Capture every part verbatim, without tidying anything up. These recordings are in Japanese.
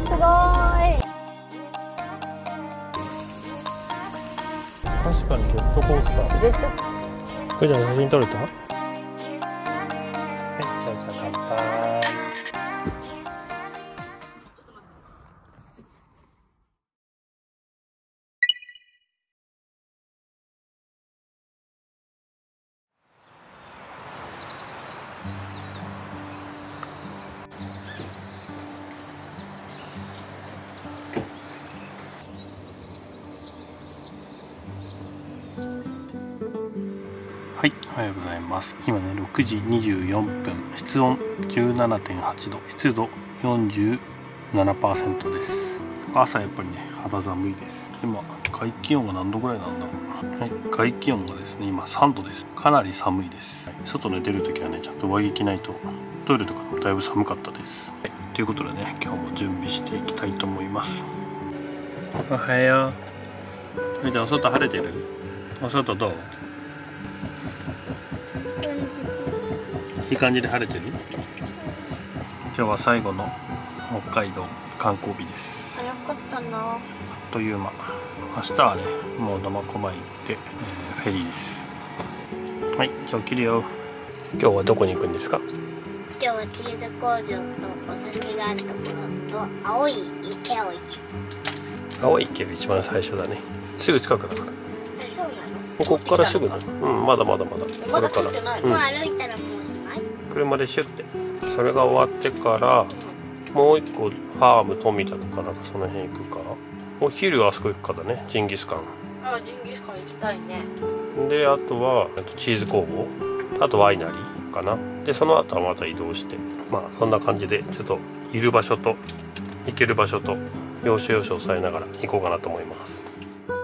すごい。 確かにジェットコースター。 ジェット。 これじゃあ写真撮れた？はい、じゃあじゃあ乾杯。はい、おはようございます。今ね、ろくじにじゅうよんぷん、室温 じゅうななてんはちど、湿度 よんじゅうななパーセント です。朝やっぱりね、肌寒いです。今、外気温が何度ぐらいなんだろう。はい、外気温がですね、今さんどです。かなり寒いです。はい、外で出るときはね、ちゃんと上着着ないと、トイレとかもだいぶ寒かったです。はい、ということでね、今日も準備していきたいと思います。おはよう。じゃあ、お外晴れてる？お外どう？いい感じで晴れてる？今日は最後の北海道観光日です。 早かったな。 あっという間。明日はね、もう苫小牧行って、えー、フェリーです。はい、じゃあ起きるよ。今日はどこに行くんですか？ 今日はチーズ工場とお酒があるところと青い池を行きます。 青い池が一番最初だね。すぐ近くだから。 え、そうなの？ ここからすぐね。うん、まだまだまだ。 まだ通ってないの？ うん、 もう歩いたらもうおしまい？ 車でシュッて。それが終わってから、もう一個ファーム富田とかなんかその辺行くか。お昼はあそこ行くかだね。ジンギスカン。 あ、ジンギスカン行きたいね。 で、あとはあとチーズ工房、あとワイナリーかな。で、その後はまた移動して、まあそんな感じでちょっといる場所と行ける場所と要所要所を抑えながら行こうかなと思います。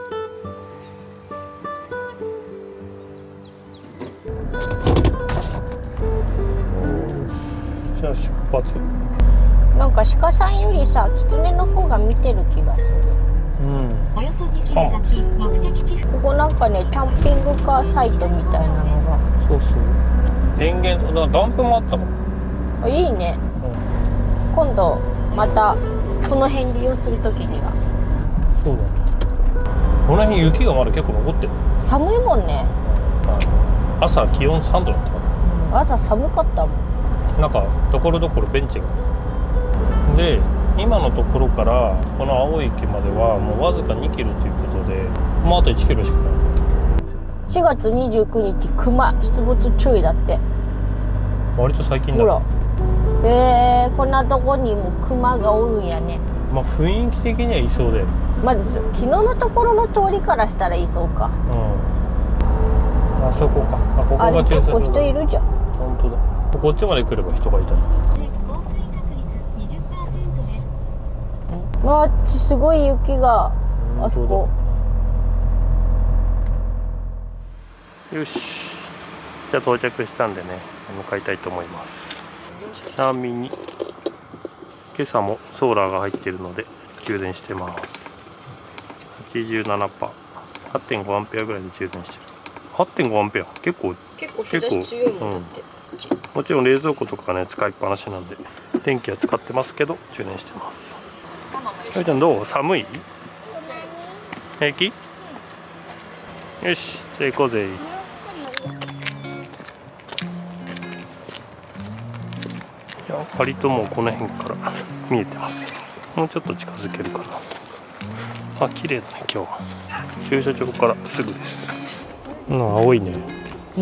じゃあ出発。 なんか鹿さんよりさ、キツネの方が見てる気がする。 うん。 およそにキロ先、目的地。 ここなんかね、キャンピングカーサイトみたいなのが。 そうそう。電源、だダンプもあったもん。 あ、いいね。うん、今度またこの辺利用するときには。 そうだね。この辺雪がまだ結構残ってる。 寒いもんね。 朝気温さんどだったかな。 朝寒かったもん。 なんかところどころベンチが。で、今のところからこの青い池まではもうわずかにキロということで、もうあといちキロしかない。 しがつにじゅうくにち、クマ出没注意だって。 割と最近だ。 ほら。へえー、こんなとこにもクマがおるんやね。 まあ雰囲気的にはいそうだよ。 まず昨日のところの通りからしたらいそうか。 うん。あそこか。あ、ここあれが駐車場。 結構人いるじゃん。 本当だ。こっちまで来れば人がいた。 降水確率 にじゅっパーセント です。 わあ、すごい雪が。あそこ。 よし。じゃあ到着したんでね、向かいたいと思います。ちなみに今朝もソーラーが入っているので充電してます。はちじゅうななパーセント、はちてんごアンペアぐらいで充電してる。はちてんごアンペア、結構結構日差し強いもんだって。 もちろん冷蔵庫とかね使いっぱなしなんで電気は使ってますけど充電してます。かいちゃんどう？寒い？平気？よし、じゃあ行こうぜ。いや、割ともうこの辺から見えてます。もうちょっと近づけるかな。あ、綺麗だね今日は。駐車場からすぐです。うん、青いね。 うん。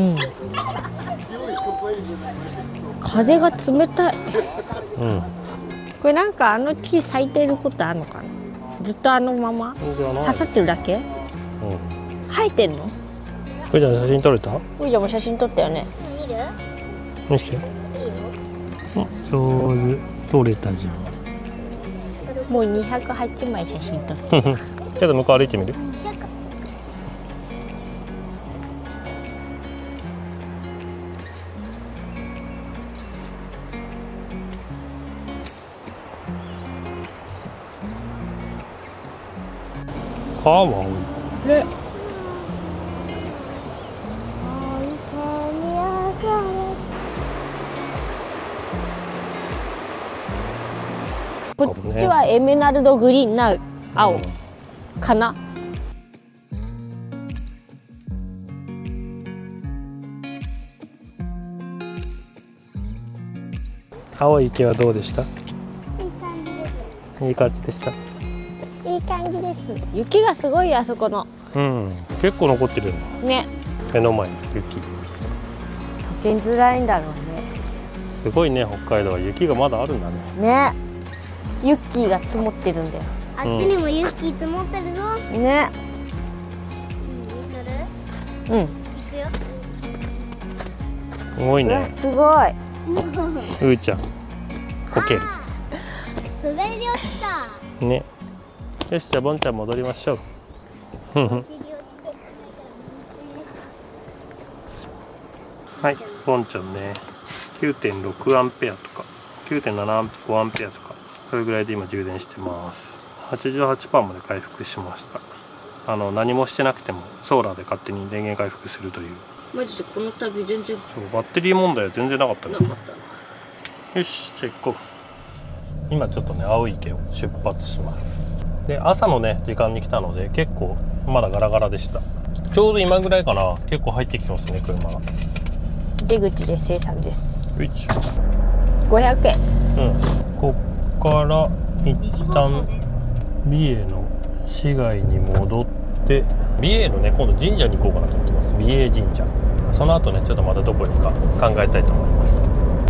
風が冷たい。 うん。 これなんかあの木咲いてることあるのかな。ずっとあのまま刺さってるだけ？うん。生えてんの？ これじゃあ写真撮れた？ これじゃもう写真撮ったよね。見る？ 見して。 いいよ。 上手。撮れたじゃん。 もうにひゃくはちまい写真撮った。 ちょっと向こう歩いてみる？川も青い。 ね。 かもね。 こっちはエメラルドグリーンな青、うん、かな。 青い池はどうでした？ いい感じです。 いい感じでした。 いい感じです。雪がすごいあそこの。 うん、結構残ってるね。 目の前に雪。 溶けづらいんだろうね。 すごいね、北海道は雪がまだあるんだね。ね。ユッキーが積もってるんだよ。 あっちにもユッキー積もってるぞ。 ね。うん。行くよ。 すごいね。 すごい。 うーちゃん。こける。 滑り落ちた。 ね。よし、じゃあボンちゃん戻りましょう。はい、ボンちゃんね。きゅうてんろくアンペアとか きゅうてんななごアンペアとかそれぐらいで今充電してます。はちじゅうはちパーセント まで回復しました。あの何もしてなくてもソーラーで勝手に電源回復するという。 マジでこの旅全然そうバッテリー問題は全然なかったね。 なかったな。 よし、じゃあ行こう。今ちょっとね青い池を出発します。で朝のね時間に来たので結構まだガラガラでした。ちょうど今ぐらいかな。結構入ってきますね車が。 出口で生産です。 ごひゃくえん。 うん。こっから一旦美瑛の市街に戻って美瑛のね今度神社に行こうかなと思ってます。美瑛神社。その後ねちょっとまたどこにか考えたいと思います。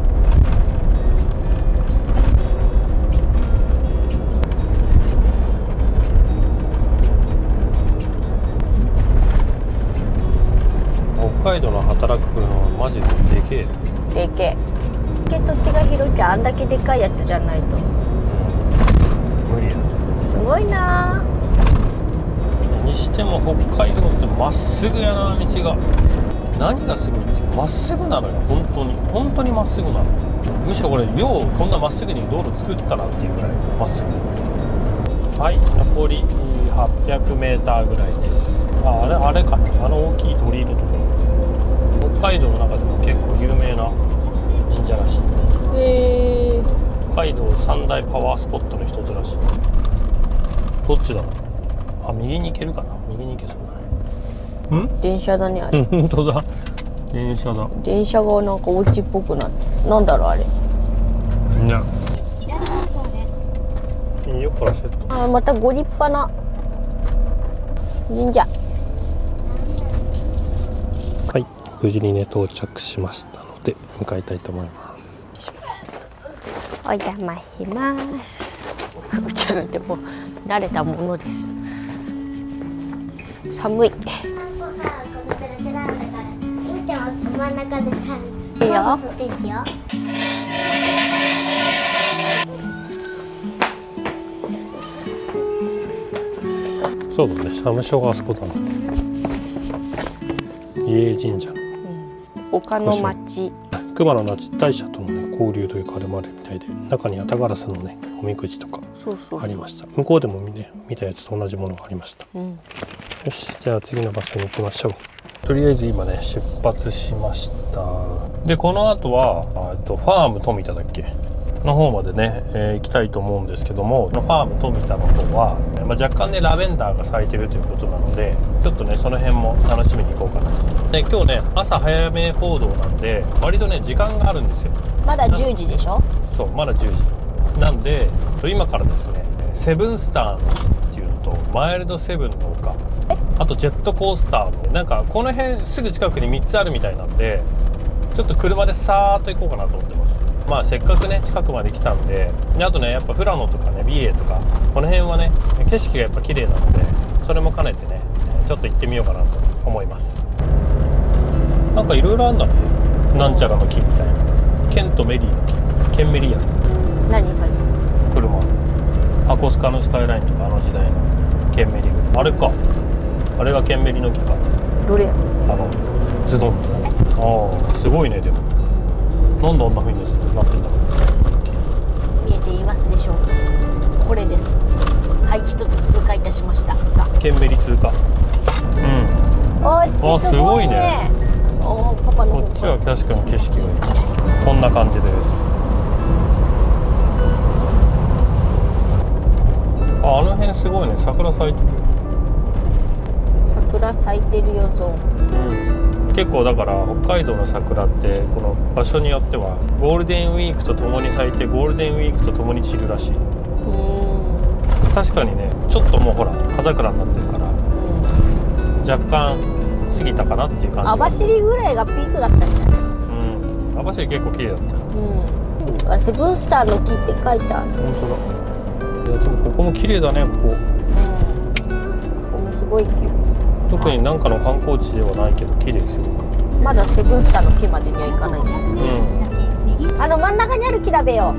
北海道の働く車はマジででけえ。でけえ。け土地が広いけあんだけでかいやつじゃないと、うん、 無理や。 すごいな。 にしても北海道ってまっすぐやな道が。何がすごいってまっすぐなのよ。本当に本当にまっすぐなの。むしろこれようこんなまっすぐに道路作ったなっていうぐらいまっすぐ。はい、残りはっぴゃくメーターぐらいです。あ、あれあれかあの大きい鳥居のところ。北海道の中でも結構有名な神社らしい。 へえ。 北海道三大パワースポットの一つらしい。どっちだろう。あ、右に行けるかな。右に行けそうだね。ん？ 電車だねあれ。 本当だ。電車だ。 電車がなんかお家っぽくなって。なんだろうあれ。 いや。よっこらせ。 あ、またご立派な神社。 はい、無事にね到着しましたので向かいたいと思います。 お邪魔します。うちらでも慣れたものです。寒い。 真ん中でさ、 いいよ。 そうだね、社務所があそこだな。伊江神社、うん、 丘の町。 熊野那智大社との、ね、交流というかあれもあるみたいで、中に八ガラスのねおみくじとかありました。そうそうそう、向こうでも、ね、見たやつと同じものがありました、うん、よし、じゃあ次の場所に行きましょう。とりあえず今ね出発しました。でこの後はあとファーム富田だっけの方までね、えー、行きたいと思うんですけども、ファーム富田の方は、まあ、若干ねラベンダーが咲いてるということなので、ちょっとねその辺も楽しみに行こうかなと。で今日ね朝早め行動なんで割とね時間があるんですよ。 まだじゅうじでしょ。 そうまだじゅうじなんで、今からですねセブンスターのっていうのとマイルドセブンの丘、あとジェットコースターのなんかこの辺すぐ近くにみっつあるみたいなんで、ちょっと車でさーっと行こうかなと思ってます。まあせっかくね近くまで来たんで、であとねやっぱ富良野とかね美瑛とかこの辺はね景色がやっぱ綺麗なので、それも兼ねてねちょっと行ってみようかなと思います。なんかいろいろあんだね、なんちゃらの木みたいな、ケンとメリーの木、ケンメリア。 何それ。 車箱スカのスカイラインとかあの時代のケンメリあれか、あれがケンメリの木か。 どれ。 あのズドンと。ああすごいね。でもなんであんな風になってんだろう。 見えていますでしょうか。これです。はい、一つ通過いたしました。 ケンメリ通過。うん。 おっちすごいね。おー、パパのこっちは確かに景色がいい。こんな感じです。 ごいね、桜咲いてる。 桜咲いてるよゾーン。 うん、結構だから北海道の桜ってこの場所によってはゴールデンウィークとともに咲いてゴールデンウィークとともに散るらしい。 うん。 確かにね、ちょっともうほら葉桜になってるから、うん、若干過ぎたかなっていう感じ。 網走ぐらいがピークだったんじゃない？ うん、網走結構綺麗だったよ。 うん、セブンスターの木って書いてある。 本当だ。いやでもここも綺麗だね、ここ。うん、 ここもすごい綺麗。 特に何かの観光地ではないけど綺麗すごく。 まだセブンスターの木までには行かないんだ。 うん。 あの真ん中にある木だべよ。 うん。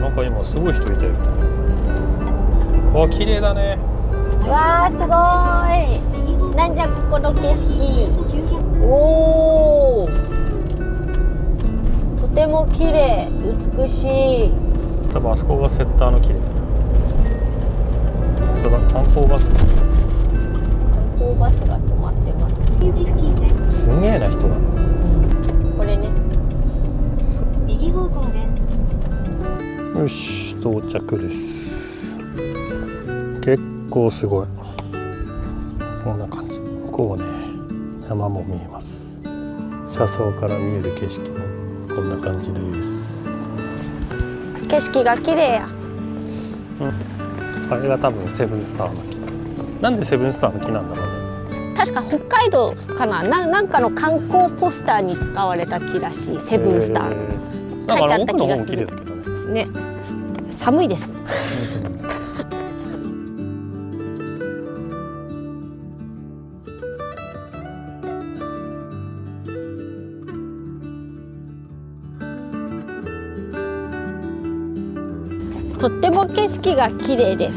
なんか今すごい人いたよ。わ、綺麗だね。 わあ、すごい。なんじゃこの景色。おお。とても綺麗、美しい。 多分あそこがセッターの木で。ただ観光バス。 観光バスが止まってます。 すげえな人だ。 これね。 右方向です。 よし、到着です。結構すごい。こんな感じ。こうね、山も見えます。車窓から見える景色もこんな感じです。 景色が綺麗や。 うん。あれが多分セブンスターの木。なんでセブンスターの木なんだろうね。 確か北海道かな、な、なんかの観光ポスターに使われた木らしい。セブンスター。 なんかあの奥の方も綺麗だけどね。 ね。寒いです。とっても景色が綺麗です。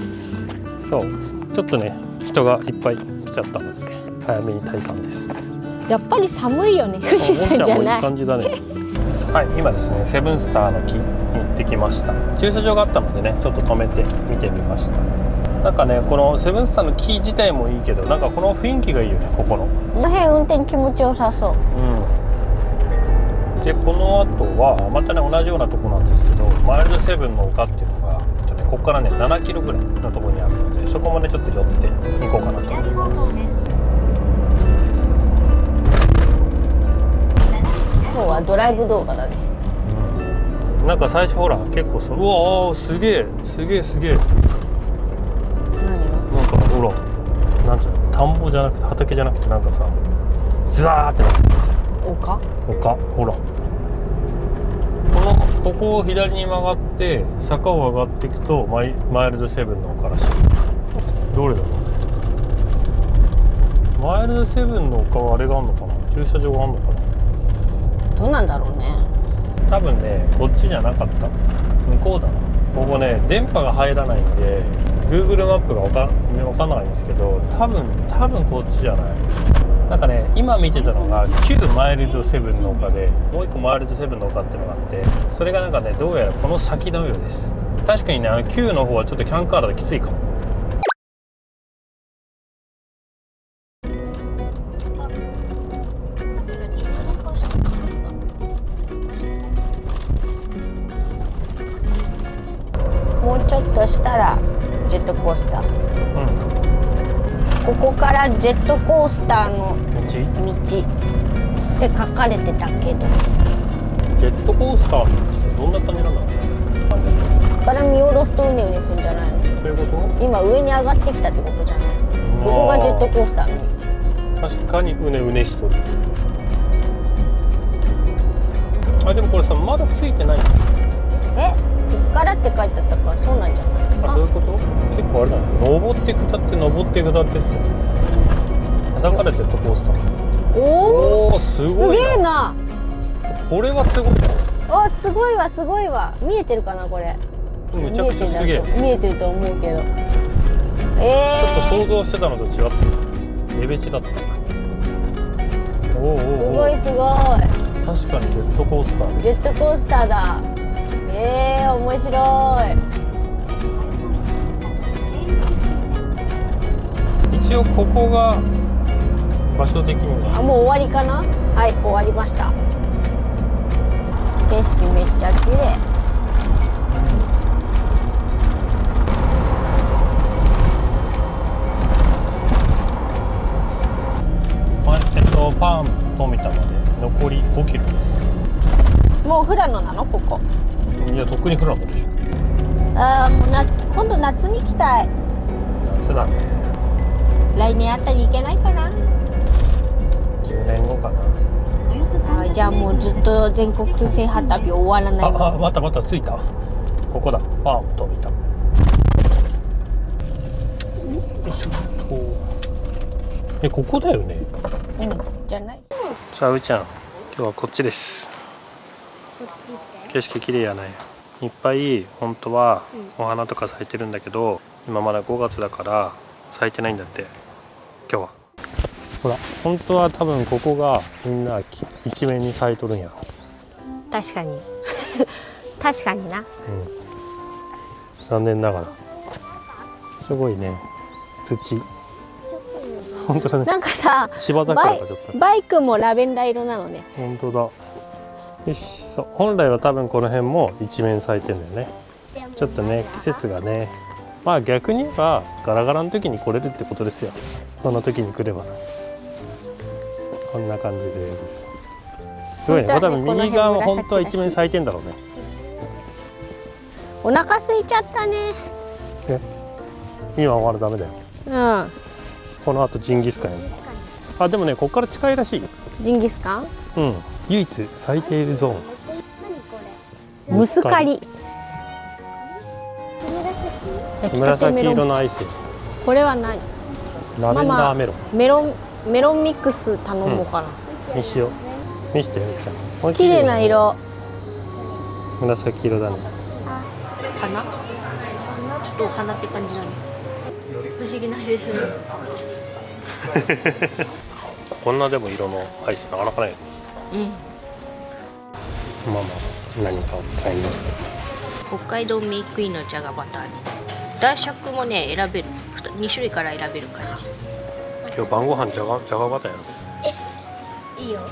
そう、ちょっとね、人がいっぱい来ちゃったので、早めに退散です。 やっぱり寒いよね、富士山じゃない。 いい感じだね。はい、今ですね、セブンスターの木に行ってきました。駐車場があったのでね、ちょっと止めて見てみました。なんかね、このセブンスターの木自体もいいけど、なんかこの雰囲気がいいよね、ここの。 この辺運転気持ちよさそう。 うん。で、この後はまたね、同じようなとこなんですけど、マイルドセブンの丘っていうのが、ここからねななキロぐらいのところにあるので、そこまでちょっと寄って行こうかなと思います。 今日はドライブ動画だね。 うん、なんか最初ほら結構そう、うわーすげえすげえすげえ。 何なんかほら、なんていうの、田んぼじゃなくて畑じゃなくてなんかさ、ザーってなってるんです。 丘？ 丘、ほら。このここを左に曲がって坂を上がっていくとマイ、マイルドセブンの丘らしい。どれだろう。マイルドセブンの丘はあれがあるのかな、駐車場があるのかな。 どうなんだろうね。 多分ね、こっちじゃなかった、向こうだな。ここね、電波が入らないんで Google マップが分か、分かんないんですけど、多分多分こっちじゃない。なんかね、今見てたのが旧マイルドセブンの丘で、もう一個マイルドセブンの丘っていうのがあって、それがなんかね、どうやらこの先のようです。確かにね、あの旧の方はちょっとキャンカーだときついかも。 もうちょっとしたらジェットコースター。 うん。 ここからジェットコースターの道？ 道って書かれてたけど。 ジェットコースターってどんな感じなんだろうね。 ここから見下ろすとうねうねするんじゃないの？ そういうこと？ 今上に上がってきたってことじゃない？ここがジェットコースターの道。 確かにうねうねしとる。あ、でもこれさ、まだついてない。 え、こっからって書いてあったからそうなんじゃない？ あ、そういうこと？結構あれだね。登って下って登って下ってですよ。だからジェットコースター。 おお、 すごいな。 すげえな。 これはすごいな。 あ、すごいわすごいわ。見えてるかなこれ。 めちゃくちゃすげえ。 見えてると思うけど。えちょっとー、 想像してたのと違ってレベチだった。おおおお。 すごいすごい。 確かにジェットコースター。 ジェットコースターだ。えー、面白い。 一応ここが場所的には。 あ、もう終わりかな。はい、終わりました。景色めっちゃ綺麗。 うん、 。 富良野なのここ？ いや、とっくに富良野でしょ。 ああ、もうな今度夏に行きたい。 夏だね。 来年あたり行けないかな。 じゅうねんごかな。 あ、じゃあもうずっと全国制覇旅終わらない。 ああ、またまた着いた。ここだ。ああ、と見た。よいしょっと。え、ここだよね。 うん、じゃない。 さあ、うーちゃん、今日はこっちです。景色綺麗やね。いっぱい本当はお花とか咲いてるんだけど、今まだごがつだから咲いてないんだって。今日はほら、本当は多分ここがみんな一面に咲いとるんやろ。 確かに確かにな。 うん、残念ながらすごいね、土。本当だね。 なんかさ、 芝桜がちょっとバイクもラベンダー色なのね。 本当だ。よし、そう、本来は多分この辺も一面咲いてんだよね。ちょっとね、季節がね、まあ逆に言えばガラガラの時に来れるってことですよ。その時に来ればこんな感じです。すごいね。多分右側は本当は一面咲いてんだろうね。 お腹空いちゃったね。 え、今はまだダメだよ。 うん。 この後ジンギスカンやる。あ、でもね、ここから近いらしいよ。 ジンギスカン？ うん。唯一咲いているゾーン。 ムスカリ。 紫色のアイス。 これは何？ ラベンダーメロン。 メロンメロンミックス頼もうかな。 うん、にしよう。見してよ、ちゃん。 綺麗な色。 紫色だね。 花？ちょっとお花って感じだね。不思議な色する。 こんなでも色のアイスなかなかないよ。 うん。 まあまあ何かを買いに。 北海道メイクインのじゃがバターに。男爵もね選べる。に種類から選べる感じ。 今日晩ご飯じゃがじゃがバターやろ。 え、いいよ。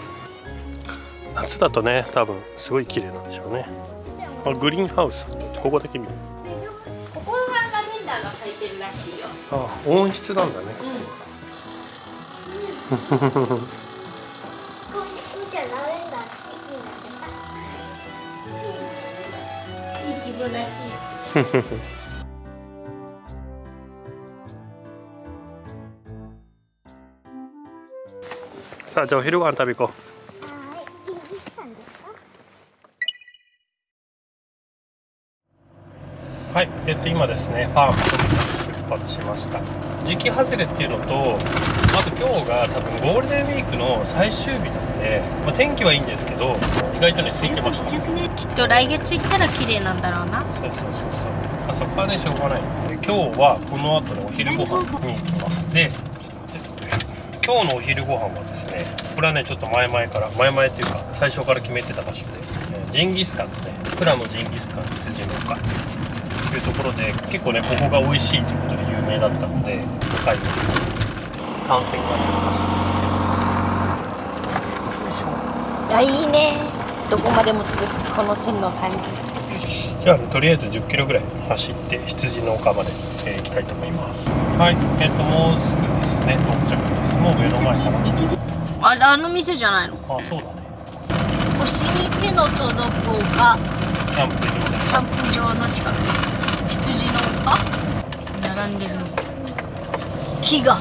夏だとね、多分すごい綺麗なんでしょうね。あ、グリーンハウス。ここだけ見る。 ここがラベンダーが咲いてるらしいよ。 あ、温室なんだね。 こうちゃんラベンダー好きになっちゃった。 いい気分らしい。 さあ、じゃあお昼ご飯食べ行こう。はい、えっと今ですね、ファーム出発しました。時期外れっていうのと、あと今日が多分ゴールデンウィークの最終日なので、まあ、天気はいいんですけど、意外とね空いてました。 きっと来月行ったら綺麗なんだろうな。 そうそうそうそう。あそこはねしょうがない。で今日はこの後のお昼ご飯に行きます。で、ちょっと待って。今日のお昼ご飯はですね、これはねちょっと前々から前々っていうか最初から決めてた場所で、ジンギスカンのね、富良野ジンギスカン羊の丘というところで、結構ねここが美味しいということで有名だったので向かいます。単線がね走ってます。よいしょ。 いや、いいね。どこまでも続くこの線の感じ。 じゃあ、ね、とりあえずじゅっキロぐらい走って羊の丘まで、えー、行きたいと思います。はい、えっ、ー、ともうすぐですね到着です。もう目の前かな。 あれ、あの店じゃないの？ あ、そうだね。 星に手の届く丘。 キャンプ場です。 キャンプ場の近く。羊の丘並んでるの。木が。 あ、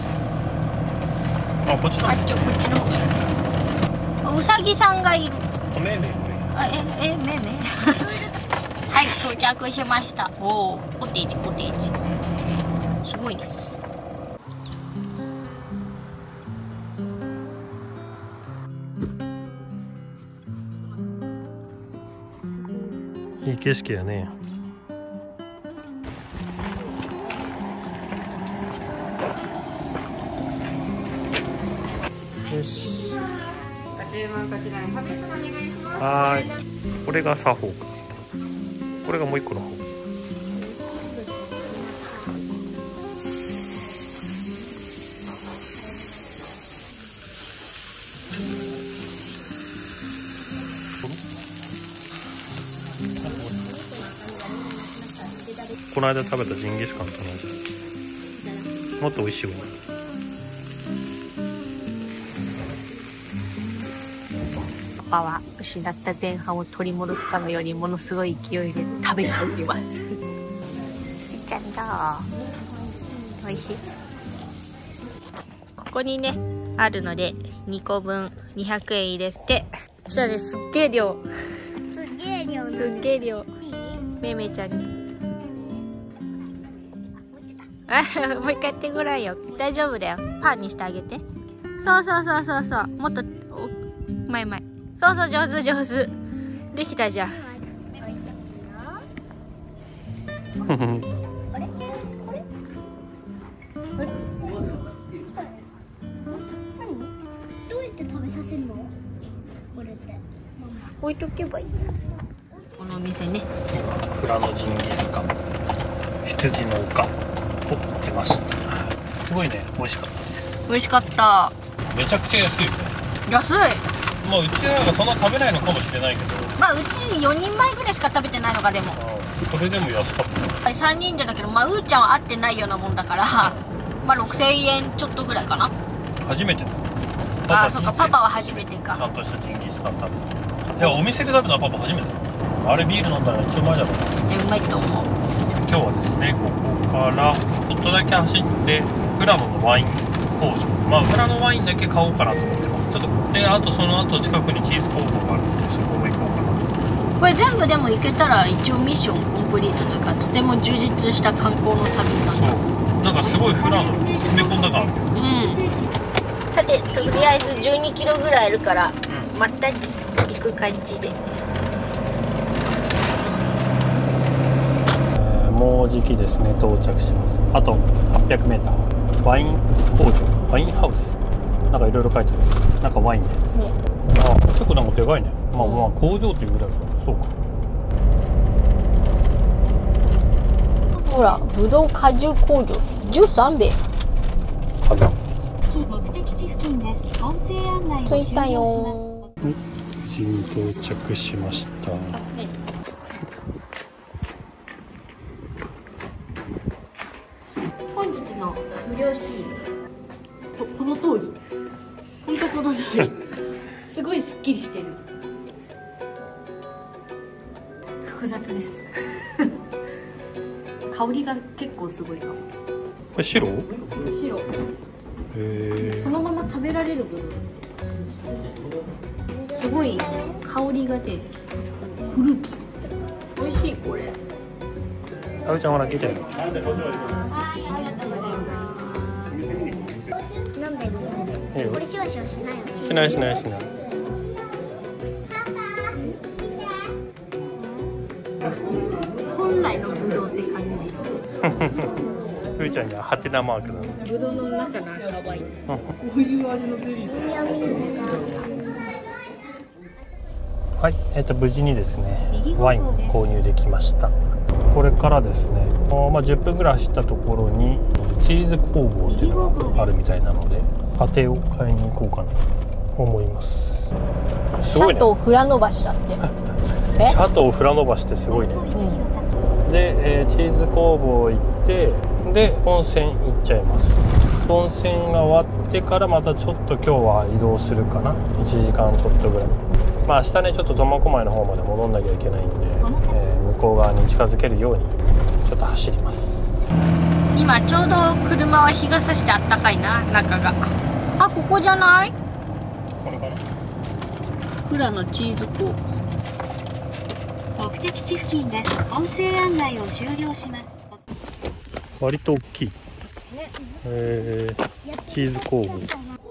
こっちだ。 あっち、こっちの方がいい。うさぎさんがいる。 めいめい。 あ、え、え、めいめいはい、到着しました。おお、コテージ、コテージ。すごいね。 いい景色やね。よし。はい。これが作法。これがもう一個の方。この間食べたジンギスカンと同じ。もっと美味しいわ。 パパは失った前半を取り戻すかのようにものすごい勢いで食べております。ちゃんどう？美味しい？ここにねあるのでにこぶんにひゃくえん入れて、そしたらねすっげえ量すっげえ量のすっげえ量いい？ めめちゃんに落ちた。 あもう一回やってごらんよ。大丈夫だよ。パンにしてあげて。そうそうそうそうそう。もっとおうまいうまい。そうそう上手上手。できたじゃん。 美味しいよ。 うんあれ？あれ？あれ？何？どうやって食べさせるの？これって。 置いとけばいい。このお店ね。 富良野ジンギスカン羊の丘を出ました。すごいね美味しかったです。 美味しかった。 めちゃくちゃ安いよね。 安い。 まあうちらがそんな食べないのかもしれないけど、 まあうちよにんまえぐらいしか食べてないのかでも。 それでも安かった。 さんにんでだけど、まあうーちゃんは会ってないようなもんだから、まあろくせんえんちょっとぐらいかな。 初めてだよ。 ああそっかパパは初めてか。 ちゃんとしたジンギスカン食べた。いやお店で食べたのはパパ初めてだ。あれビール飲んだら一応前だろうな。 えうまいと思う。 今日はですねここからちょっとだけ走って富良野のワイン工場、まあ富良野ワインだけ買おうかなと思ってます。ちょっとであとその後近くにチーズ工房があるのでそこも行こうかなと。 これ全部でも行けたら一応ミッションコンプリートというか、とても充実した観光の旅になった。 そうなんかすごい富良野に詰め込んだ感あるよ。 うんさてとりあえずじゅうにキロぐらいあるから、 うん、 まったり行く感じで。 もうじきですね到着します。あとはっぴゃくメーターワイン工場ワインハウスなんかいろいろ書いてある。なんかワインのやつ、ね、あ結構なんかでかいね。まあまあ工場っていうぐらいか。そうか。 ほらぶどう果汁工場じゅうさんべいかな。 目的地付近です。音声案内を終了します。 着いたよ。 無事に到着しました。 本日の無料シール こ, この通り本当この通りすごいスッキリしてる。複雑です香りが結構すごいかも。 これ白？ 白へーそのまま食べられる部分すごい香りが出てフルーツ美味しい。これあおちゃんほら聞いてる。 飲んでみよう。 いいよこれシュワシュワしないよ。 しないしないしない本来のブドウって感じ。 ふーちゃんにはハテナマークなの。 ブドウの中の赤ワインこういう味のゼリー。 はい、えー、と無事にですねワイン購入できました。これからですね、まあ、じゅっぷんぐらい走ったところにチーズ工房っていうのがあるみたいなのでパテを買いに行こうかなと思います。すごいね。 シャトー富良野橋だってえシャトー富良野橋ってすごいね。 うんで、えー、チーズ工房行ってで温泉行っちゃいます。温泉が終わってからまたちょっと今日は移動するかな。いちじかんちょっとぐらい。まあ明日ねちょっと苫小牧の方まで戻んなきゃいけないんで、えー、向こう側に近づけるようにちょっと走ります。 今ちょうど車は日が差してあったかいな中が。あここじゃない？ これかな。 富良野チーズ工房。 目的地付近です。音声案内を終了します。 割と大きい、えー、チーズ工房。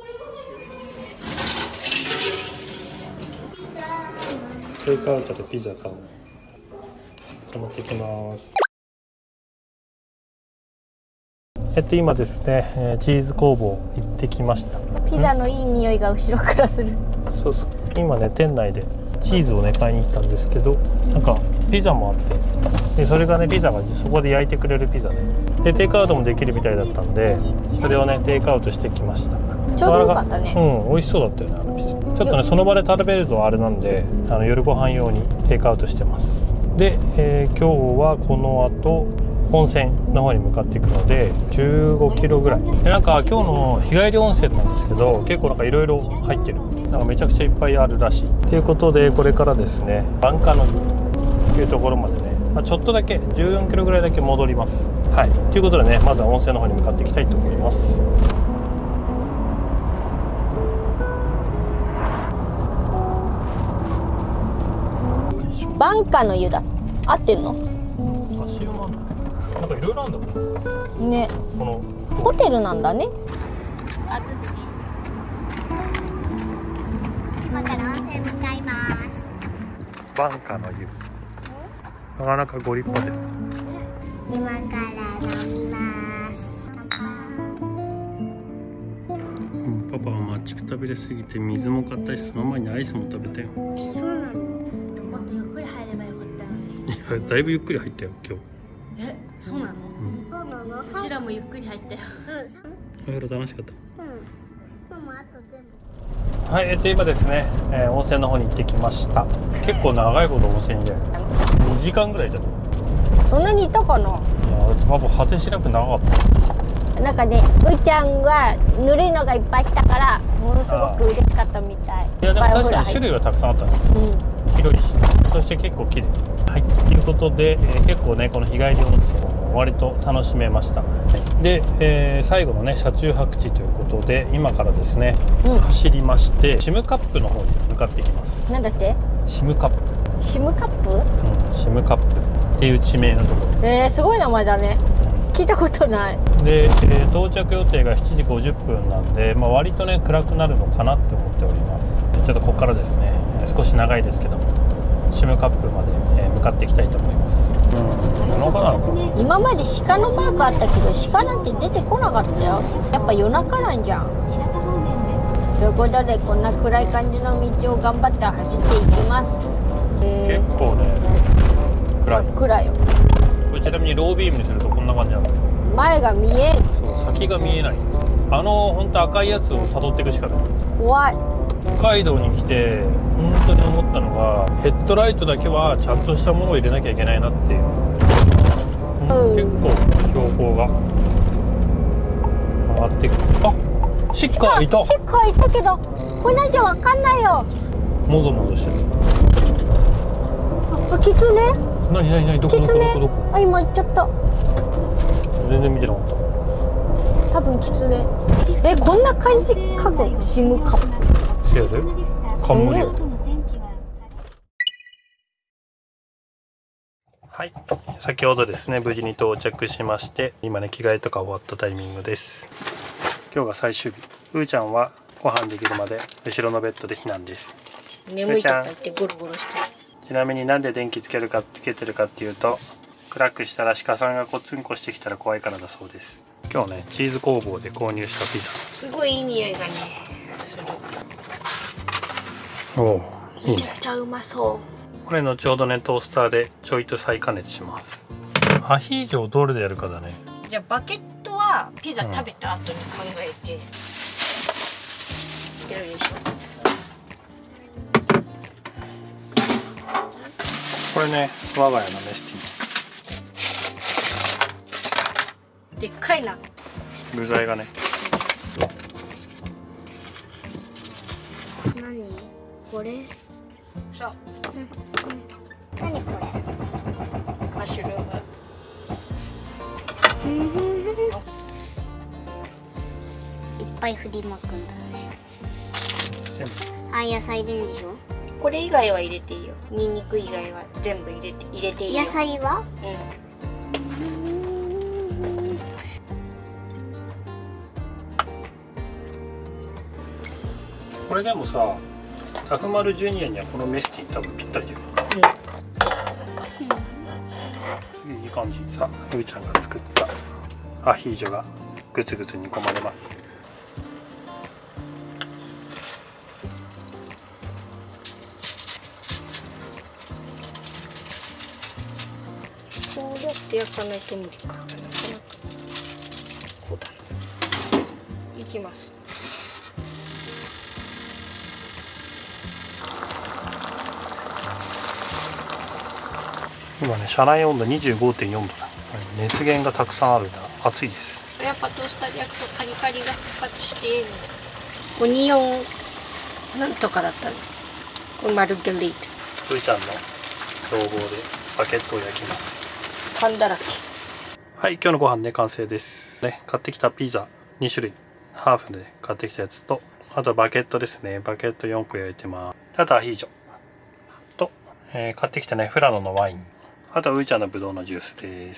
テイクアウトでピザ買う。じゃ持ってきます。えっと今ですね、えー、チーズ工房行ってきました。 ピザのいい匂いが後ろからする。 そうそう。今ね店内でチーズをね買いに行ったんですけど、なんかピザもあって、でそれがねピザがそこで焼いてくれるピザで、でテイクアウトもできるみたいだったんで、それをねテイクアウトしてきました。 ちょうどよかったね。 うん美味しそうだったよねあのピザ。ちょっとねその場で食べるとあれなんで、あの夜ご飯用にテイクアウトしてます。で、えー、今日はこの後温泉の方に向かっていくのでじゅうごキロぐらいで、なんか今日の日帰り温泉なんですけど、結構なんかいろいろ入ってる、なんかめちゃくちゃいっぱいあるらしいということで、これからですねバンカのというところまでね、まあ、ちょっとだけじゅうよんキロぐらいだけ戻ります。はいということでね、まずは温泉の方に向かっていきたいと思います。 バンカの湯だ。合ってんの？ 足湯もあるの？なんかいろいろあるんだもんね。 このホテルなんだね。 今から温泉向かいます。 バンカの湯、なかなかご立派で。 今から飲みます。 うん、パパはマッチク食べれすぎて水も買ったし、その前にアイスも食べたよ。 え、そうなの？もっとゆっくり入ればよかったのに。 いや、だいぶゆっくり入ったよ今日。 え、そうなの？ うん、 そうなの？ うちらもゆっくり入ったよ。 うん。 お風呂楽しかった。 うん。ママあと全部。 はい、えっと今ですね、えー温泉の方に行ってきました。結構長いこと温泉でにじかんぐらいいたの。 そんなにいたかな。 いやパパ果てしなく長かった。 なんかね、うーちゃんはぬるいのがいっぱい来たからものすごく嬉しかったみたい。 いやでも確かにいっぱいお風呂入って種類はたくさんあったね。 うん。 広いし、そして結構綺麗。はいということで、えー結構ねこの日帰り温泉を割と楽しめました。で、えー最後のね車中泊地ということで、今からですね、 うん走りましてシムカップの方に向かっていきます。 なんだって？ シムカップ、 シムカップ？ うん、シムカップっていう地名のところえー、すごい名前だね。聞いたことない。 で、えー到着予定がしちじごじゅっぷんなんで、まあ、割とね暗くなるのかなって思っております。ちょっとここからですね、えー少し長いですけどシムカップまで、えー向かっていきたいと思います。うん、夜中なのかな。 今まで鹿のマークあったけど鹿なんて出てこなかったよ。やっぱ夜中なんじゃん。ということでこんな暗い感じの道を頑張って走っていきます。え結構ね暗い。 ー、暗いよ。 これちなみにロービームにするとこんな感じなの。 前が見えん。 そう先が見えない。あの本当赤いやつを辿っていくしかない。 怖い。 北海道に来て本当に思ったのが、ヘッドライトだけはちゃんとしたものを入れなきゃいけないなっていう、うん、結構標高が上がってくる。あ、シッカーいた。 シッカーいたけどこれなんじゃわかんないよ。 もぞもぞしてる。 あ、キツネ？ なになになに、どこどこどキツネこどこ。 あ、今行っちゃった。 全然見てなかった。 多分キツネ。え、こんな感じかも。シムカップ。 せやで冠よ。はい、先ほどですね無事に到着しまして、今ね着替えとか終わったタイミングです。今日が最終日。うーちゃんはご飯できるまで後ろのベッドで避難です。 眠いとか言ってゴロゴロしてる。 ちなみになんで電気つけるかつけてるかっていうと、暗くしたら鹿さんがコツンコしてきたら怖いからだそうです。今日ねチーズ工房で購入したピザ、 すごいいい匂いがねする。 おお、いいね。 めちゃくちゃうまそう。 これ後ほどねトースターでちょいと再加熱します。アヒージョをどれでやるかだね。 じゃあバケットはピザ食べた後に考えて、やるでしょ。 これね我が家のメスでっかいな。 ティン、具材がね、 何？これ？ そう、 何これ？ マッシュルーム。 いっぱい振りまくんだね。 全部あ、野菜入れるでしょ？ これ以外は入れていいよ。ニンニク以外は全部入れて入れていいよ。 野菜は？ うん。 これでもさ、タフマルジュニアにはこのメスティン多分ぴったりだよね。うん、いい感じ。さあ、うーちゃんが作ったアヒージョがグツグツ煮込まれます。 こうやって焼かないと無理か。なかなかこうだ。いきます。 今ね車内温度 にじゅうごてんよんどだ。熱源がたくさんあるんだ。暑いです。 やっぱトースターで焼くとカリカリが復活しているの。オニオンなんとかだったの。これマルゲリータ。 ういちゃんの工房でバケットを焼きます。 パンだらけ。 はい、今日のご飯ね完成ですね。買ってきたピザにしゅるい、ハーフで買ってきたやつと、あとバケットですね。バケットよんこ焼いてます。あとアヒージョと、えー、買ってきたねフラノのワイン、あとはういちゃんのぶどうのジュースです。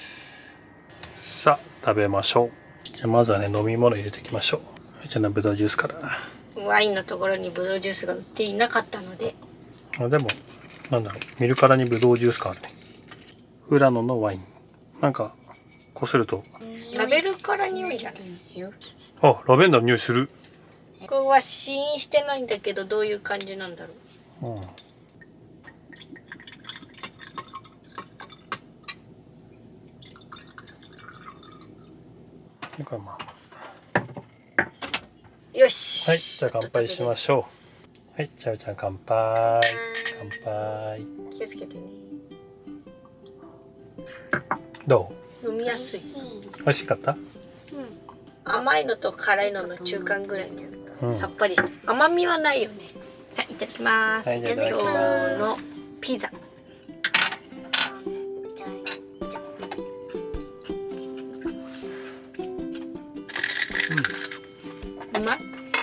さあ食べましょう。じゃあまずはね飲み物入れていきましょう。ういちゃんのぶどうジュースから。 ワインのところにブドウジュースが売っていなかったので。 あ、でもなんだろう、見るからにブドウジュースがあるね。フラノのワイン、なんかこするとラベルから匂いじゃない。 あ、ラベンダーの匂いする。 ここは試飲してないんだけど、どういう感じなんだろう。 うん、だからまあ、 よし。 はい、じゃあ乾杯しましょう。はい、じゃあうちゃん乾杯。乾杯。 気をつけてね。 どう？飲みやすい。 美味しかった？ 甘いのと辛いのの中間ぐらいじゃん。 うん、 さっぱりして。甘みはないよね。じゃあいただきます。 はい、 今日のピザ。うまい。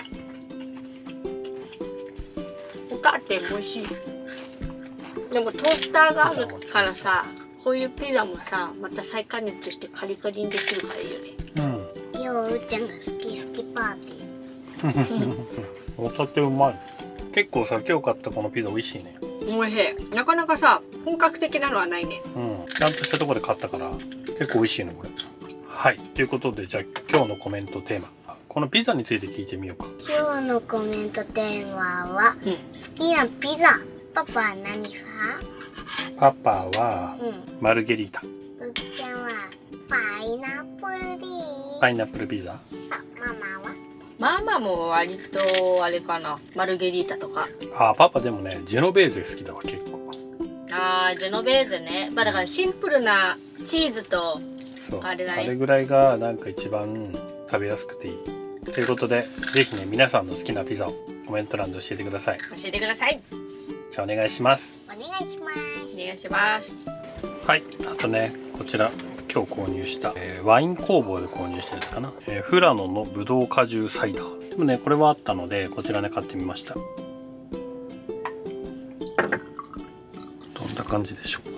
おかって美味しい。でもトースターがあるからさ、こういうピザもさ、また再加熱してカリカリにできるからいいよね。 うん。 今日うーちゃんが好き好きパーティー。 お酒うまい。結構さ、今日買ったこのピザ美味しいね。 おいしい。なかなかさ、本格的なのはないね。 うん。ちゃんとしたところで買ったから結構美味しいのこれ。はい。ということで、じゃあ今日のコメントテーマ、このピザについて聞いてみようか。 今日のコメントテーマは、うん、好きなピザ。パパは何派？ パパは、 うん、 マルゲリータ。 うっちゃんはパイナップルでーす。 パイナップルピザ。 ママは？ ママも割とあれかな、マルゲリータとか。 あ、パパでもねジェノベーゼ好きだわ結構。 あー、ジェノベーゼね。まあだからシンプルなチーズとあれだね。 あれぐらいがなんか一番食べやすくていい。ということで、ぜひね皆さんの好きなピザをコメント欄で教えてください。 教えてください。 じゃあお願いします。 お願いします。 お願いします。 はい、あとねこちら今日購入した、えー、ワイン工房で購入したやつかな、えー、フラノのぶどう果汁サイダー。でもねこれはあったのでこちらね買ってみました。どんな感じでしょ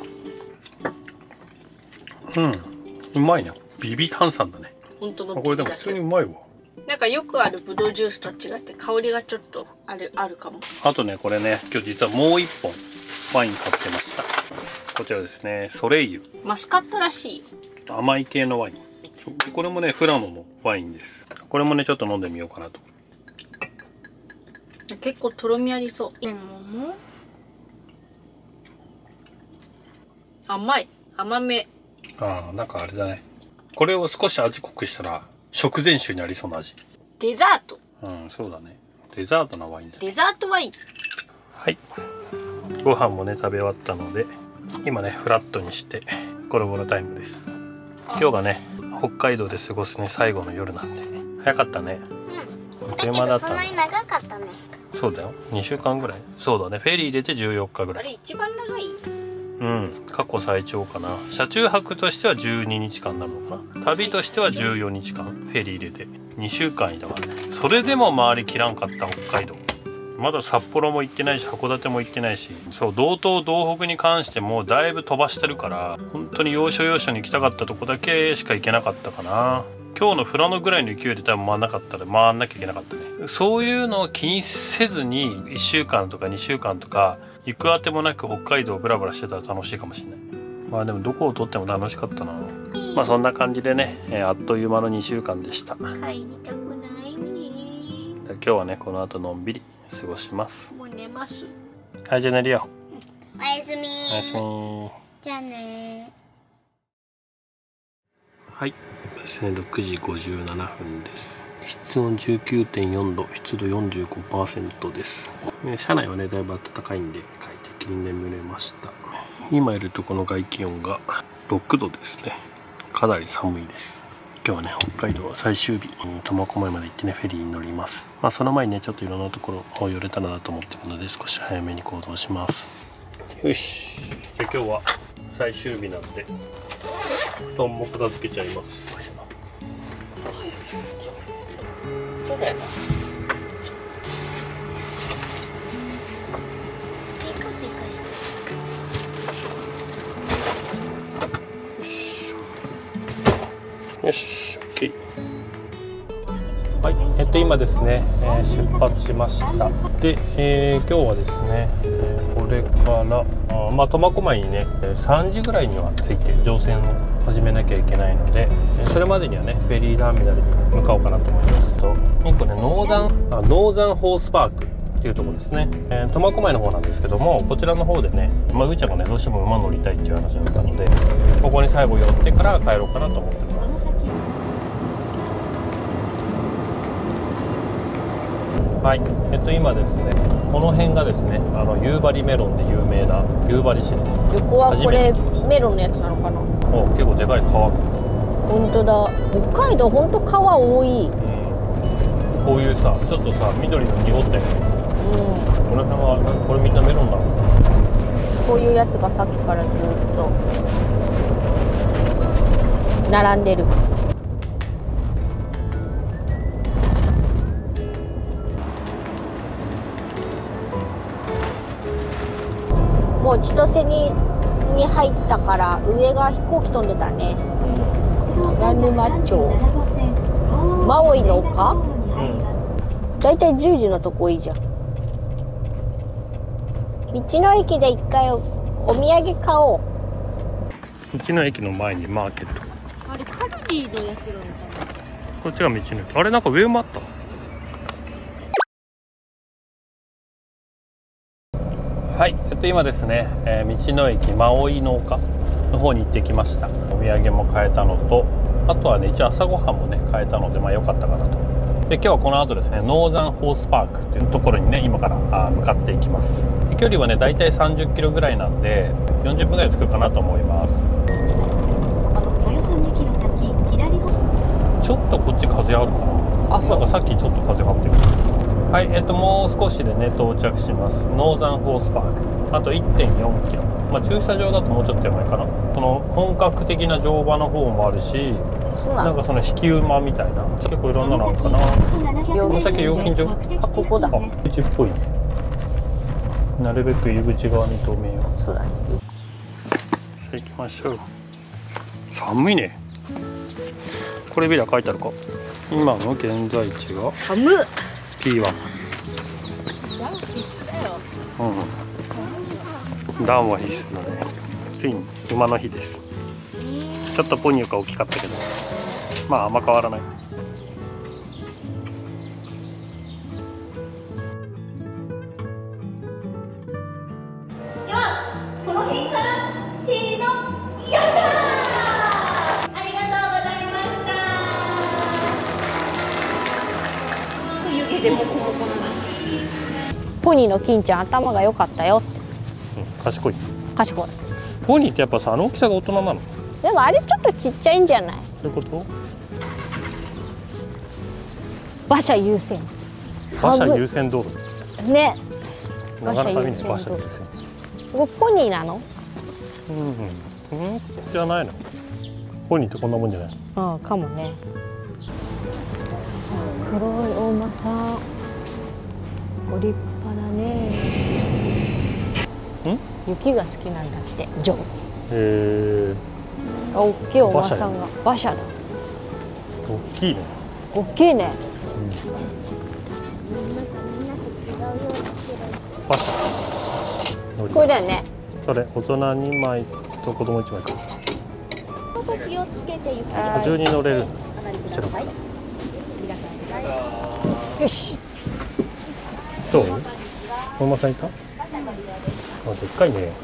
う。うん、うまいね。ビビ炭酸だね。 本当のこれでも普通にうまいわ。 なんかよくあるブドウジュースと違って香りがちょっとあるあるかも。 あとねこれね今日実はもう一本ワイン買ってました。こちらですね、ソレイユ。 マスカットらしいよ。 甘い系のワイン。これもねフラノのワインです。これもねちょっと飲んでみようかなと。 結構とろみありそう。 でももう甘い、甘め。 ああ、なんかあれだね。これを少し味濃くしたら食前酒にありそうな味。 デザート。 うん、そうだね。デザートなワインだ。 デザートワイン。 はい。ご飯もね食べ終わったので、今ねフラットにしてゴロゴロタイムです。今日がね北海道で過ごすね最後の夜なんで早かったね。 うん。 あっという間だったね。 だけどそんなに長かったね。 そうだよ。にしゅうかんぐらい。そうだね。フェリー入れてじゅうよっかぐらい。 あれ一番長い？ うん、過去最長かな。車中泊としてはじゅうににちかんなのかな。旅としてはじゅうよっかん、フェリー入れてにしゅうかんいたからね。それでも回りきらんかった北海道。まだ札幌も行ってないし函館も行ってないし、そう道東道北に関してもだいぶ飛ばしてるから、本当に要所要所に行きたかったとこだけしか行けなかったかな。今日の富良野ぐらいの勢いで多分回んなかったら回んなきゃいけなかったね。そういうのを気にせずにいっしゅうかんとかにしゅうかんとか行くあてもなく北海道をブラブラしてたら楽しいかもしれない。まあでもどこを撮っても楽しかったな。まあそんな感じでね、えー、あっという間のにしゅうかんでした。 帰りたくないね。 今日はねこの後のんびり過ごします。 もう寝ます。 はい、じゃあ寝るよ。 おやすみ。 おやすみ。 じゃあね。 はいですね、ろくじごじゅうななふんです。室温 じゅうきゅうてんよんど、湿度 よんじゅうごパーセント です。車内はねだいぶ暖かいんで快適に眠れました。 今いるとこの外気温がろくどですね。かなり寒いです。今日はね、北海道最終日、苫小牧まで行ってね、フェリーに乗ります。まあその前にね、ちょっといろんなところを寄れたらなと思ってるので、少し早めに行動します。よし、じゃあ今日は最終日なんで布団も片付けちゃいます。 そうだよね。 ピカピカしてる。よし、OK。はい、えっと今ですね、えー、出発しました。で、えー、今日はですね、えー、これからあまあ苫小牧にねさんじぐらいには着いて乗船を始めなきゃいけないので、それまでにはねフェリーターミナルに向かおうかなと思いますと、いっこねノーザンあノーザンホースパークっていうところですね。えー、苫小牧の方なんですけども、こちらの方でね、まあ、うーちゃんがねどうしても馬乗りたいっていう話だったので、ここに最後寄ってから帰ろうかなと思ってます。はい、えっと今ですね、この辺がですね、あの夕張メロンで有名な夕張市です。 横はこれメロンのやつなのかな。 お、結構でかい川。 本当だ。北海道本当川多い。 うん、こういうさ、ちょっとさ、緑の濁ったやつ。 うん。 この辺はこれみんなメロンなの。 こういうやつがさっきからずっと並んでる。もう千歳にに入ったから上が飛行機飛んでたね。長沼町マオイの丘、だいたいじゅうじのとこいいじゃん。道の駅で一回 お, お土産買おう。 道の駅の前にマーケット。 あれカルディのやつなのかな。 こっちが道の駅。あれなんか上もあった。はい、えっと今ですね、えー、道の駅マオイの丘の方に行ってきました。お土産も買えたのと、あとはね一応朝ごはんもね買えたので、まあ良かったかなと。で今日はこの後ですね、ノーザンホースパークっていうところにね今からあ向かっていきます。距離はねだいたいさんじゅっキロぐらいなんでよんじゅっぷんぐらい着くかなと思います。 およそにキロ先左方向。 ちょっとこっち風あるかな。 あ、そう。 なんかさっきちょっと風があってる。はい、えっともう少しでね到着します。ノーザンホースパーク、あと いってんよんキロ。まあ駐車場だともうちょっと手前かな。その本格的な乗馬の方もあるし、なんかその引き馬みたいな結構いろんなのあるかな。この先料金所、 あ、ここだ。 あ、入り口っぽいね。なるべく入り口側に止めよう。 そうだね。 さあ行きましょう。寒いね。これビラ書いてあるか。今の現在地が寒っ。 キーワン。うん。ダウンは必須だね。ついに馬の日です。ちょっとポニョが大きかったけど、まああんま変わらない。 ではこの辺からせーの、やったー。ありがとうございました。湯気でもこもこのポニーの金ちゃん頭が良かったよ。 うん、賢い。 賢い。 ポニーってやっぱさ、あの大きさが大人なの。 でもあれちょっとちっちゃいんじゃない。 そういうこと。 馬車優先。 馬車優先道路。 ね。 なかなか見ない馬車優先。 ここポニーなの？ うん、うん、じゃないの。ポニーってこんなもんじゃない。 ああ、かもね。黒いお馬さん。ご立派だね。 ん？ 雪が好きなんだって、ジョー。 へえ。 あ、大きいお馬さんが。馬車だ。 大きいね。 大きいね。 馬車。 これだよね。 それ大人にまいと子供いちまいか。 気をつけてゆっくり。 普通に乗れる。こちら。 よし。 どう？お馬さんいた？あ、でっかいね。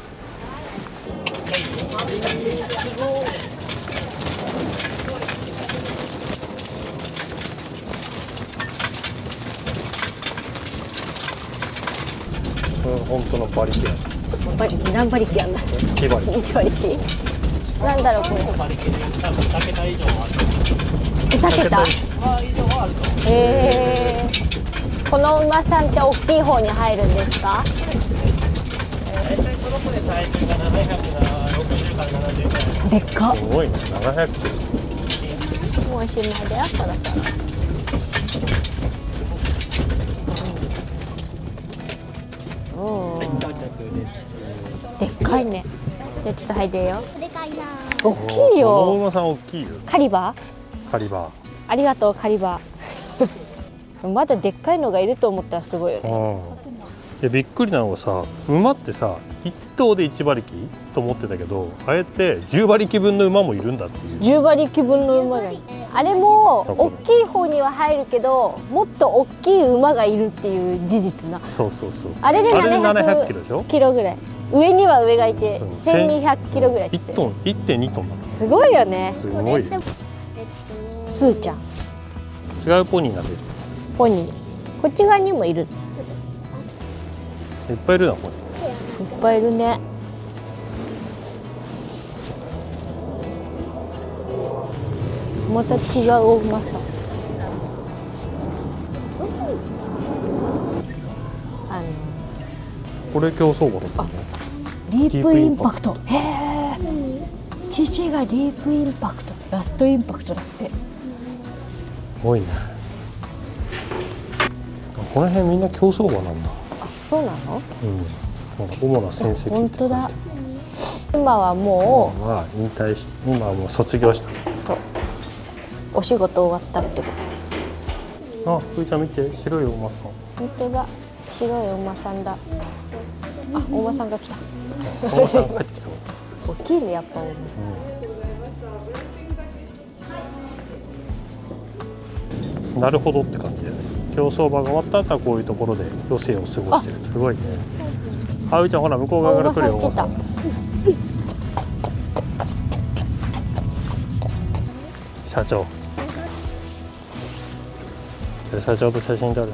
これ本当の馬力や。 何馬力やんだ。 一馬力。 一馬力。なんだろうこれ。 馬力で多分二桁以上はある。 二桁。 以上はあると思う。 えー、この馬さんって大きい方に入るんですか？ 大体その子で体重がななひゃくろくじゅうからななじゅうぐらい。 でっか。 すごいね、ななひゃくキロ。 もうおしまいだよ、そろそろ。うん。 はい、到着です。 でっかいね。じゃあちょっと入ってよ。 でかいな。 大きいこのよ。 馬さん大きいよ。 カリバー？ カリバありがとうカリバー。まだでっかいのがいると思ったらすごいよー。 ね。 うん。いやびっくりなのがさ、馬ってさいっ頭でいち馬力と思ってたけど、あえてじゅう馬力分の馬もいるんだっていう。 じゅう馬力分の馬がいる。あれも大きい方には入るけど、もっと大きい馬がいるっていう事実な。 そうそうそう。 あれであれでななひゃくキななひゃロでしょ。 くキロぐらい。上には上がいてうんせんにひゃくキロぐらいっていちトン、いってんにトンだ。 すごいよね。 すごい。 スーちゃん、 違うポニーになってる。 ポニー。こっち側にもいる。 いっぱいいるな、これ。 いっぱいいるね。また違うお馬さん。あのこれ競走馬だったね。 ディープインパクト。へえ。父がディープインパクト、ラストインパクトだって。 すごいね。この辺みんな競走馬なんだ。 あ、そうなの？ うん。なんか主な戦績。 本当だ。今はもまあ引退し、今はもう卒業した。 うそう。お仕事終わったってこと。 あ、ふーちゃん見て、白いお馬さん。 本当だ。白いお馬さんだ。あ、お馬さんが来た。 お馬さん帰ってきた。 大きいね、やっぱお馬さん。 うん、なるほどって感じで、ね、競走馬が終わった後はこういうところで余生を過ごしてる。すごいね。あ、ういちゃんほら向こう側から来るよ。お馬さん。社長。じゃあ社長と写真撮る。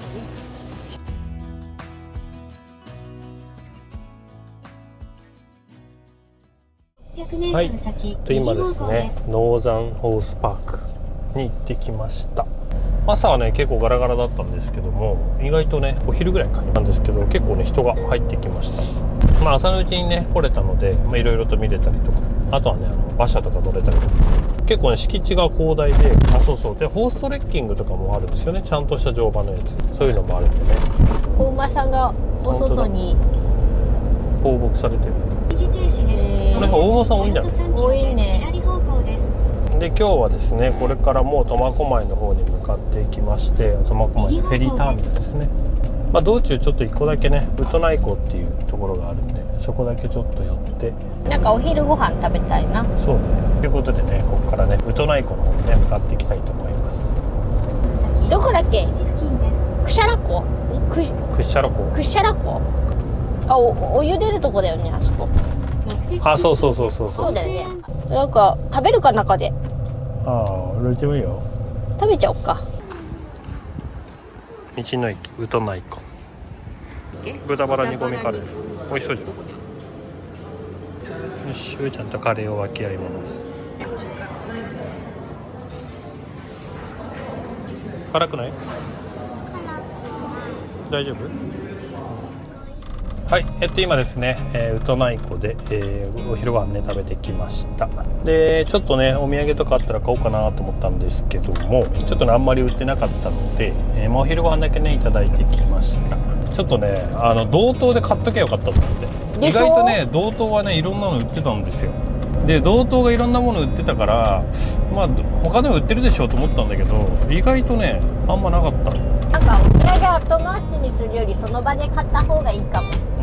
はい、と今ですね、ノーザンホースパークに行ってきました。朝はね結構ガラガラだったんですけども、意外とねお昼ぐらいかなんですけど、結構ね人が入ってきました。まあ朝のうちにね来れたので、まあいろいろと見れたりとか、あとはねあの馬車とか乗れたりとか、結構ね敷地が広大で、あ、そうそう、でホーストレッキングとかもあるんですよね。ちゃんとした乗馬のやつ、そういうのもあるんでね。 お馬さんがお外に放牧されてる。 一時停止です。 なんか大馬さん多いんだよ。 多いね。 左方向です。 で今日はですね、これからもう苫小牧の方に向かっていきまして、苫小牧フェリーターミナルですね。まあ、道中ちょっと一個だけね、ウトナイ湖っていうところがあるんで、そこだけちょっと寄って、 なんかお昼ご飯食べたいな。 そうね。ということでね、ここからねウトナイ湖の方にね向かっていきたいと思います。 どこだっけ？ 付近です。 クシャラ湖？ククッシャラ湖。 クシャラ湖？あ、お、お湯出るとこだよね、あそこ。 あ、そうそうそうそうそう。 そうだよね。なんか食べるか中で。 ああ、どっちもいいよ。 食べちゃおうか。 道の駅ウトナイ湖。豚バラ煮込みカレー。美味しそうじゃん。よし、うーちゃんとカレーを分け合います。辛くない？大丈夫？はい、えっと今ですね、えー、ウトナイ湖で、えー、お昼ご飯ね食べてきました。でちょっとねお土産とかあったら買おうかなと思ったんですけども、ちょっとねあんまり売ってなかったので、えーまあ、お昼ご飯だけねいただいてきました。ちょっとねあの道東で買っとけばよかったと思って。意外とね道東はねいろんなの売ってたんですよ。で道東がいろんなもの売ってたから、まあ他でも売ってるでしょうと思ったんだけど、意外とねあんまなかった。 なんかお土産後回しにするよりその場で買った方がいいかも。 うん、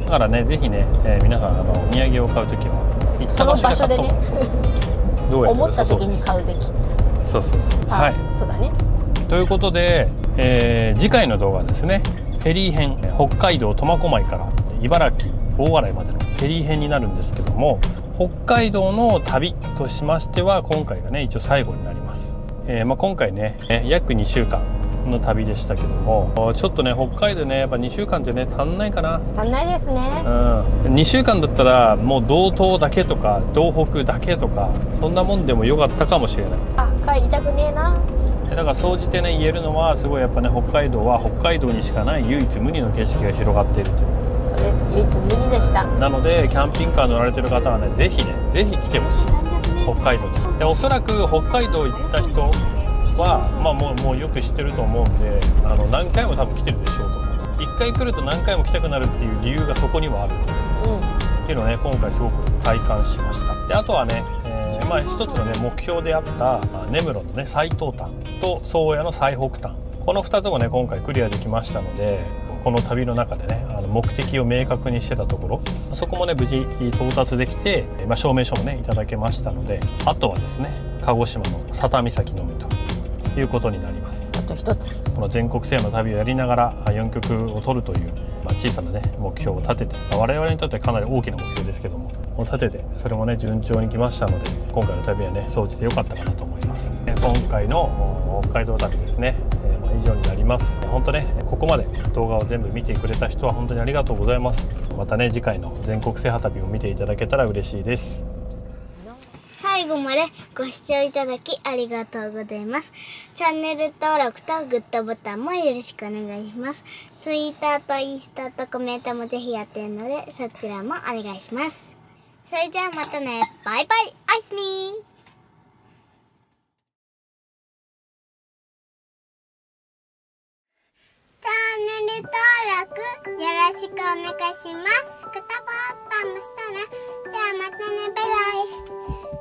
だからねぜひね、えー、皆さんあのお土産を買うときは行った場所で買った方がいいですよ。どうやら思った時に買うべき。 そうそうそう。はい。 そうだね。 ということで、えー、次回の動画ですね。フェリー編、北海道苫小牧から茨城大洗までのフェリー編になるんですけども、北海道の旅としましては今回がね一応最後になります。えーまあ、今回ね約にしゅうかんの旅でしたけども、ちょっとね北海道ねやっぱにしゅうかんってね足んないかな。 足んないですね。 うん、にしゅうかんだったらもう道東だけとか道北だけとかそんなもんでもよかったかもしれない。 あ、帰りたくねえな。 だから総じてね言えるのはすごいやっぱね北海道は北海道にしかない唯一無二の景色が広がっているという。 そうです、唯一無二でした。 なのでキャンピングカー乗られてる方はねぜひねぜひ来てほしい北海道に。でおそらく北海道行った人は、まあ、もうもうよく知ってると思うんであの何回も多分来てるでしょうと。いっかい来ると何回も来たくなるっていう理由がそこにはある、うん、っていうのをね今回すごく体感しました。であとはね、えーまあ、一つのね目標であった根室のね最東端と宗谷の最北端、このふたつもね今回クリアできましたので、この旅の中でねあの目的を明確にしてたところそこもね無事到達できて、まあ、証明書もねいただけましたので、あとはですね鹿児島の佐多岬のみということになります。 あと一つ、 この全国制覇の旅をやりながらよんきょくを取るという、まあ、小さなね目標を立てて、我々にとってはかなり大きな目標ですけども立てて、それもね順調に来ましたので今回の旅はね総じて良かったかなと思います。今回の北海道旅ですね、えーまあ、以上になります。本当ねここまで動画を全部見てくれた人は本当にありがとうございます。またね次回の全国制覇旅を見ていただけたら嬉しいです。 最後までご視聴いただきありがとうございます。チャンネル登録とグッドボタンもよろしくお願いします。ツイッターとインスタとコメントもぜひやってるのでそちらもお願いします。それじゃあまたね。バイバイ。アイスミー。チャンネル登録よろしくお願いします。グッドボタンもしたね。じゃあまたね。バイバイ。